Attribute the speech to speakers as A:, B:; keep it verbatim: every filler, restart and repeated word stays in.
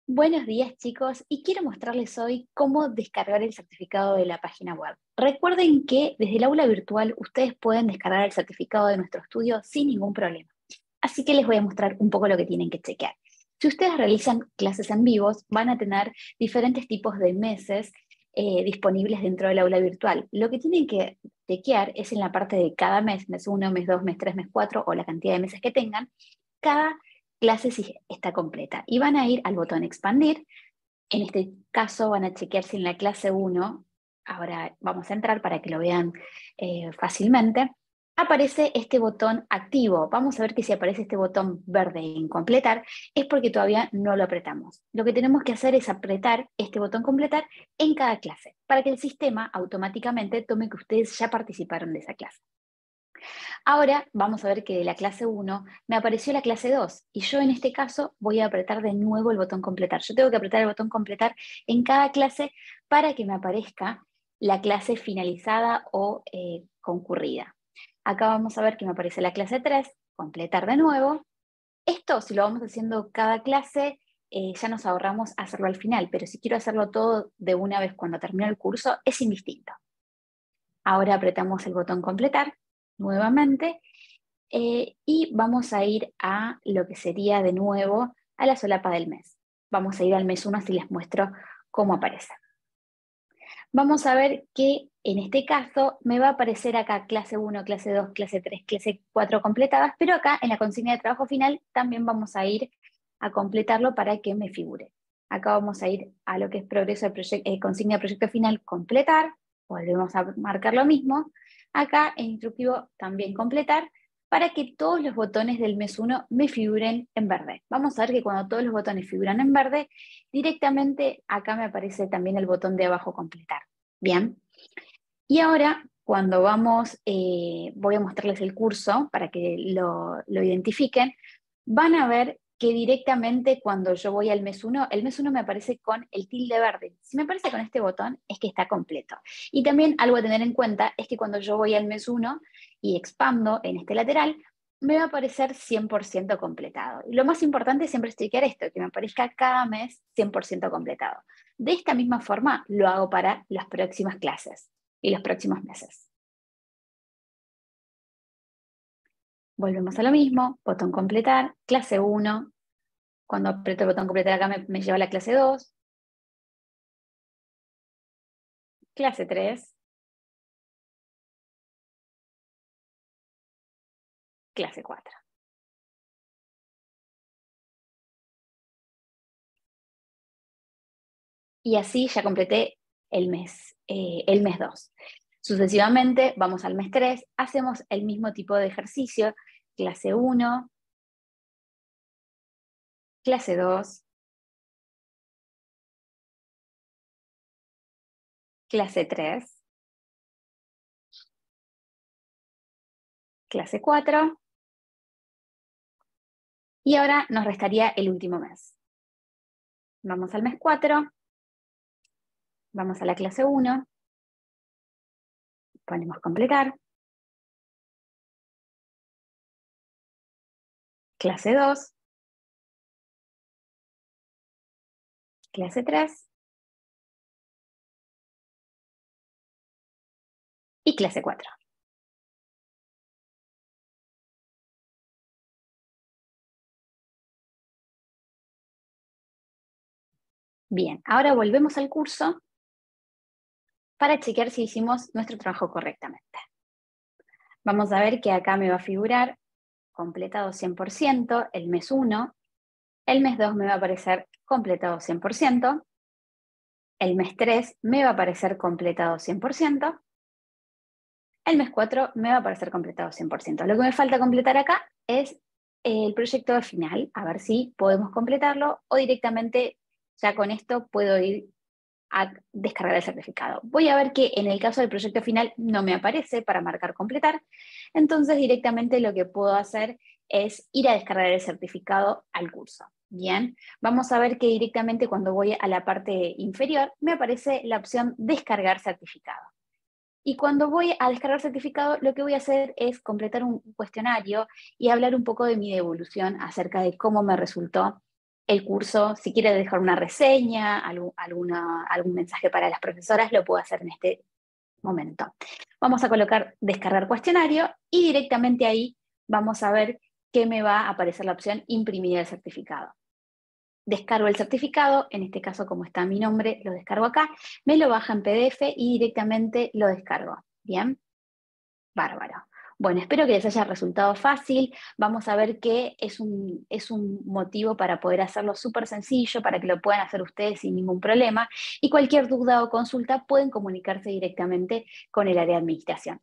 A: Buenos días, chicos, y quiero mostrarles hoy cómo descargar el certificado de la página web. Recuerden que desde el aula virtual ustedes pueden descargar el certificado de nuestro estudio sin ningún problema. Así que les voy a mostrar un poco lo que tienen que chequear. Si ustedes realizan clases en vivos, van a tener diferentes tipos de meses eh, disponibles dentro del aula virtual. Lo que tienen que chequear es en la parte de cada mes, mes uno, mes dos, mes tres, mes cuatro o la cantidad de meses que tengan, cada clase si está completa. Y van a ir al botón expandir. En este caso van a chequear si en la clase uno, ahora vamos a entrar para que lo vean eh, fácilmente, aparece este botón activo. Vamos a ver que si aparece este botón verde en completar, es porque todavía no lo apretamos. Lo que tenemos que hacer es apretar este botón completar en cada clase, para que el sistema automáticamente tome que ustedes ya participaron de esa clase. Ahora vamos a ver que de la clase uno me apareció la clase dos y yo en este caso voy a apretar de nuevo el botón completar. Yo tengo que apretar el botón completar en cada clase para que me aparezca la clase finalizada o eh, concurrida. Acá vamos a ver que me aparece la clase tres, completar de nuevo. Esto, si lo vamos haciendo cada clase, eh, ya nos ahorramos hacerlo al final, pero si quiero hacerlo todo de una vez cuando termine el curso, es indistinto. Ahora apretamos el botón completar nuevamente eh, y vamos a ir a lo que sería de nuevo a la solapa del mes. Vamos a ir al mes uno, así les muestro cómo aparece. Vamos a ver que en este caso me va a aparecer acá clase uno, clase dos, clase tres, clase cuatro completadas, pero acá en la consigna de trabajo final también vamos a ir a completarlo para que me figure. Acá vamos a ir a lo que es progreso de eh, consigna de proyecto final, completar, volvemos a marcar lo mismo. Acá en instructivo también completar, para que todos los botones del mes uno me figuren en verde. Vamos a ver que cuando todos los botones figuran en verde, directamente acá me aparece también el botón de abajo completar. Bien. Y ahora, cuando vamos, eh, voy a mostrarles el curso para que lo, lo identifiquen, van a ver que directamente cuando yo voy al mes uno, el mes uno me aparece con el tilde verde. Si me aparece con este botón, es que está completo. Y también algo a tener en cuenta es que cuando yo voy al mes uno y expando en este lateral, me va a aparecer cien por ciento completado. Y lo más importante siempre es chequear esto, que me aparezca cada mes cien por ciento completado. De esta misma forma lo hago para las próximas clases y los próximos meses. Volvemos a lo mismo, botón completar, clase uno. Cuando aprieto el botón completar acá me, me lleva a la clase dos, clase tres, clase cuatro. Y así ya completé el mes, eh, el mes dos. Sucesivamente vamos al mes tres, hacemos el mismo tipo de ejercicio, clase uno, clase dos, clase tres, clase cuatro, y ahora nos restaría el último mes. Vamos al mes cuatro, vamos a la clase uno, ponemos completar, clase dos, clase tres y clase cuatro. Bien, ahora volvemos al curso para chequear si hicimos nuestro trabajo correctamente. Vamos a ver que acá me va a figurar completado cien por ciento el mes uno, el mes dos me va a aparecer completado cien por ciento, el mes tres me va a aparecer completado cien por ciento, el mes cuatro me va a aparecer completado cien por ciento. Lo que me falta completar acá es el proyecto final, a ver si podemos completarlo o directamente ya con esto puedo ir a descargar el certificado. Voy a ver que en el caso del proyecto final no me aparece para marcar completar, entonces directamente lo que puedo hacer es ir a descargar el certificado al curso. Bien, vamos a ver que directamente cuando voy a la parte inferior me aparece la opción descargar certificado. Y cuando voy a descargar certificado, lo que voy a hacer es completar un cuestionario y hablar un poco de mi devolución acerca de cómo me resultó el curso, si quiere dejar una reseña, algún, alguna, algún mensaje para las profesoras, lo puedo hacer en este momento. Vamos a colocar descargar cuestionario y directamente ahí vamos a ver que me va a aparecer la opción imprimir el certificado. Descargo el certificado, en este caso como está mi nombre, lo descargo acá, me lo baja en P D F y directamente lo descargo. Bien, bárbaro. Bueno, espero que les haya resultado fácil. Vamos a ver que es un, es un motivo para poder hacerlo súper sencillo, para que lo puedan hacer ustedes sin ningún problema. Y cualquier duda o consulta pueden comunicarse directamente con el área de administración.